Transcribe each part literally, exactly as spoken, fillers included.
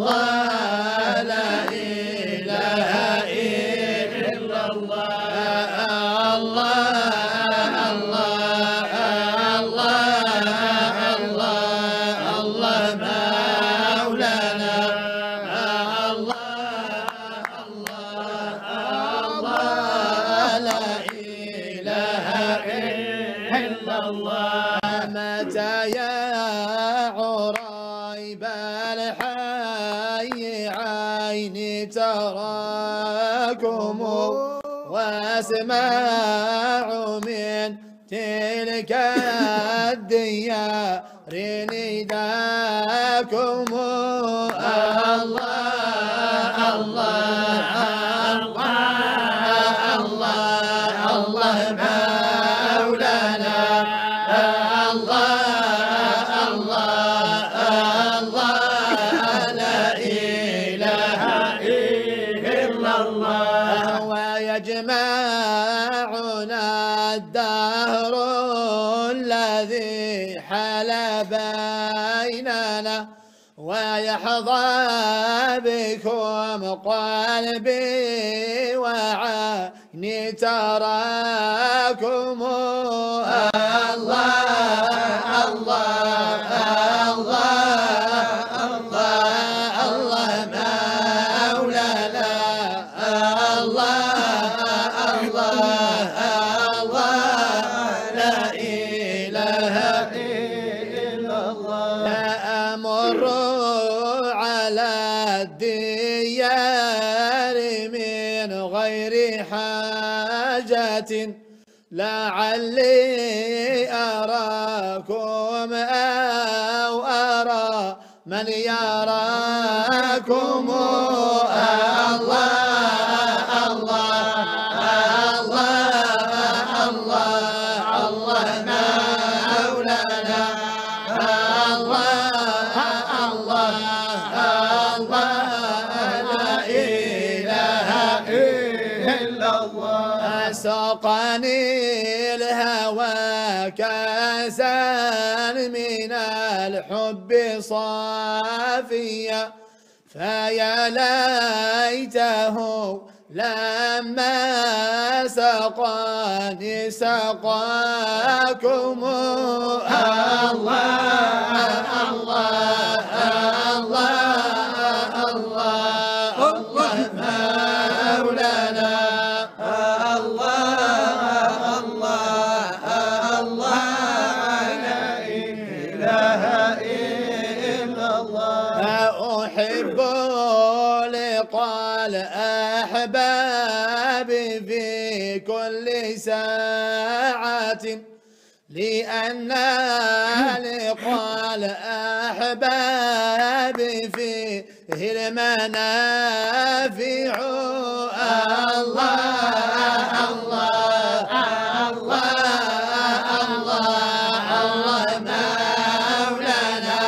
الله لا إله إلا الله الله الله الله الله مولانا الله الله الله لا إله إلا الله متى يا عريب الحي عيني تراكم واسمع من تلك الديار نداكم الله الله الله الله الله مولانا الله الله الله لا إله إلا الله ويجمعنا الدهر الذي حل بيننا ويحظى بكم قلبي وعيني تراكم الله الله الله الله الله مولانا الله الله الله لا إله إلا الله لا أمر على الديار من غير حاجة لعلي أراكم أو أرى من يراكم الله الله الله الله الله مولانا الله الله الله لا إله إلا الله ساقني الهوى كاسا من الحب صافيا فيا ليته لما سقاني سقاكم الله الله الله الله الله مولانا الله الله الله لا إله إلا الله أحب لقاء الأحباب في كل ساعة لأن لقاء الأحباب فيه المنافع الله الله الله الله الله مولانا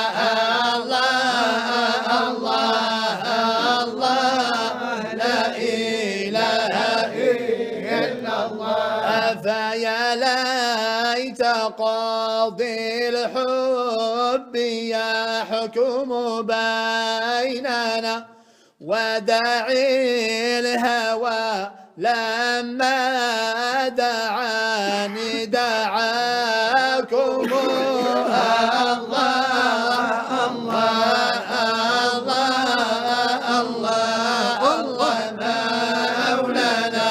الله الله الله لا إله إلا الله فيا ليت قاضي الحب يحكم بيننا وداعي الهوى لما دعاني دعاكم الله الله الله الله الله مولانا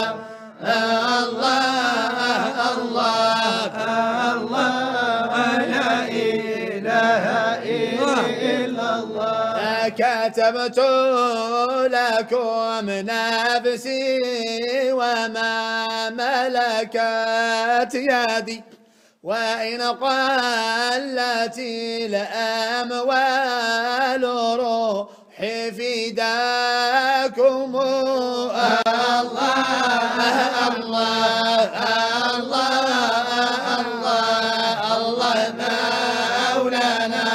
الله الله الله لا إله إلا الله كتبت لكم نفسي وما ملكت يدي وإن قلت الأموال روحي فداكم الله الله الله الله الله مولانا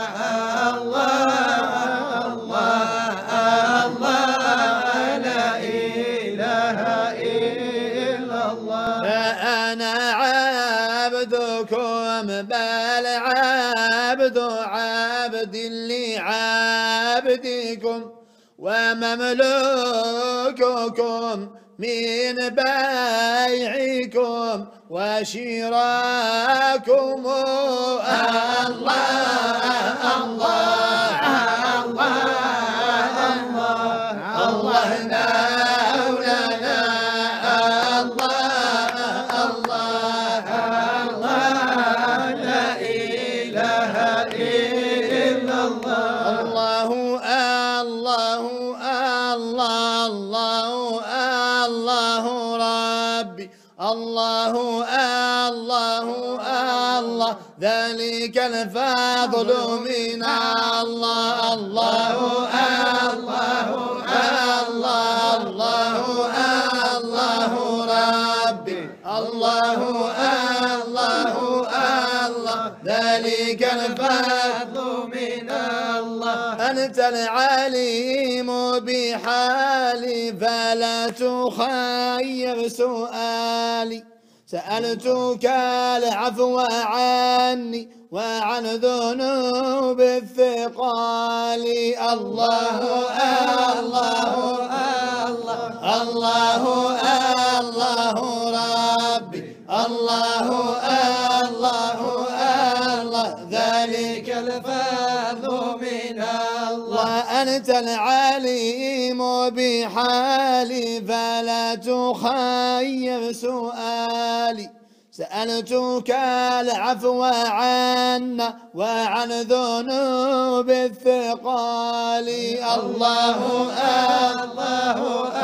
الله الله الله لا إله إلا الله أنا عبدكم بل عبد عبد لعبد عبدكم ومملوككم من بيعكم وشراكم. الله الله الله الله مولانا الله الله الله لا إله إلا الله. الله الله الله الله الله ربي الله الله الله ذلك الفضل من الله. الله الله الله الله الله ربي الله الله الله ذلك الفضل من الله. أنت العليم بحالي فلا تخيب سؤالي. سألتك العفو عني وعن ذنوب الثقال. الله الله الله الله الله ربي الله الله الله ذلك الفضل من الله. أنت العليم بحالي فلا تخيب سؤالي. سألتك العفو عنا وعن ذنوب الثقال. الله الله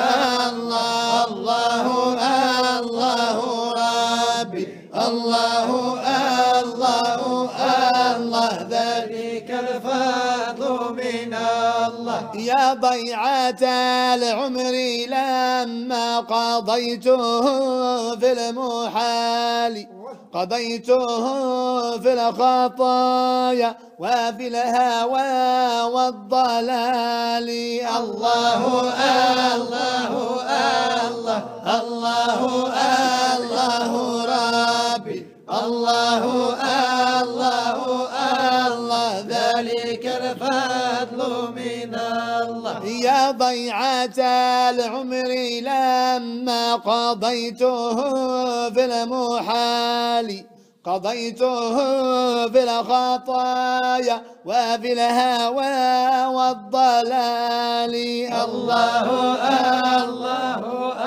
الله الله الله ربي الله الله الله ذلك الفضل من الله. يا ضيعة العمر لما قضيته في المحال قضيته في الخطايا وفي الهوى والضلال. الله الله الله الله الله ربي الله الله الله ذلك الفضل من الله. يا ضيعة العمر لما قضيته في المحال قضيته في الخطايا وفي الهوى والضلال. الله الله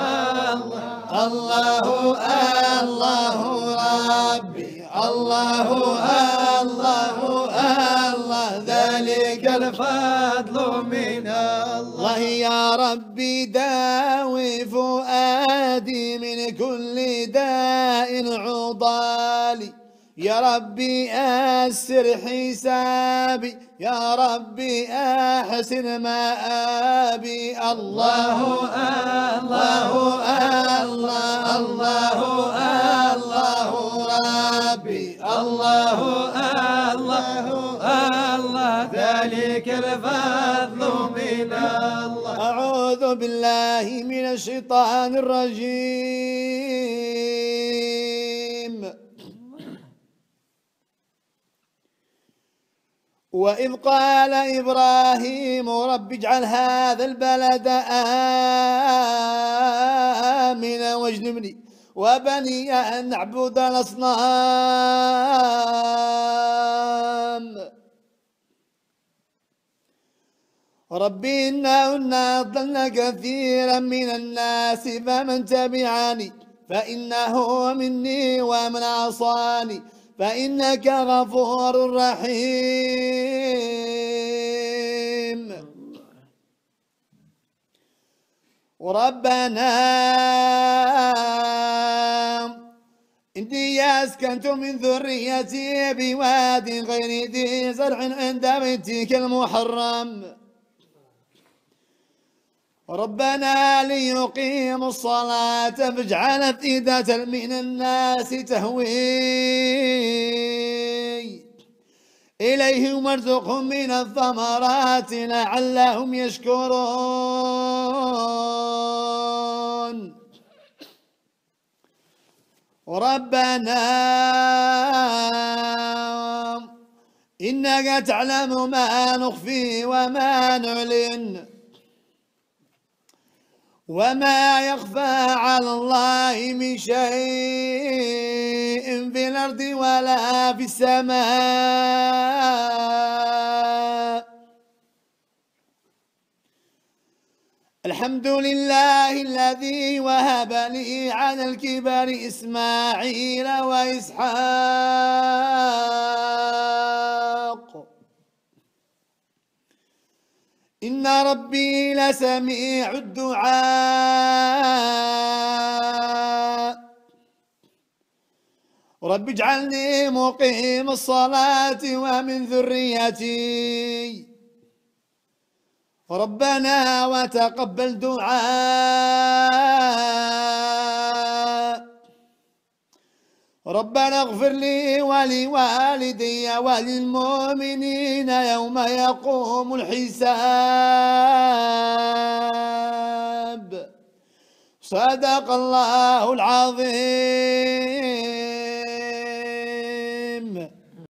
الله الله ربي الله الله الله ذلك الفضل من الله. يا ربي داوي فؤادي من كل داء عضالي. يا ربي أسر حسابي يا ربي أحسن مآبي. الله الله الله الله الله ربي الله الله الله ذلك الفضل من الله. أعوذ بالله من الشيطان الرجيم. وإذ قال إبراهيم رب اجعل هذا البلد آمنا واجنبني وبني أن نعبد الأصنام. ربي إنهن أضلن كثيرا من الناس فمن تبعني فإنه مني ومن عصاني فإنك غفور رحيم. ربنا إني أسكنت من ذريتي بواد غير ذي زرع عند بيتك المحرم ربنا ليقيموا الصلاة فاجعل أفئدة من الناس تهوي إليهم وارزقهم من الثمرات لعلهم يشكرون. ربنا إنك تعلم ما نخفي وما نعلن وما يخفى على الله من شيء في الأرض ولا في السماء. الحمد لله الذي وهب لي على الكبر إسماعيل وإسحاق إن ربي لسميع الدعاء. رب اجعلني مقيم الصلاة ومن ذريتي ربنا وتقبل دعاء. ربنا اغفر لي ولوالدي وللمؤمنين يوم يقوم الحساب. صدق الله العظيم.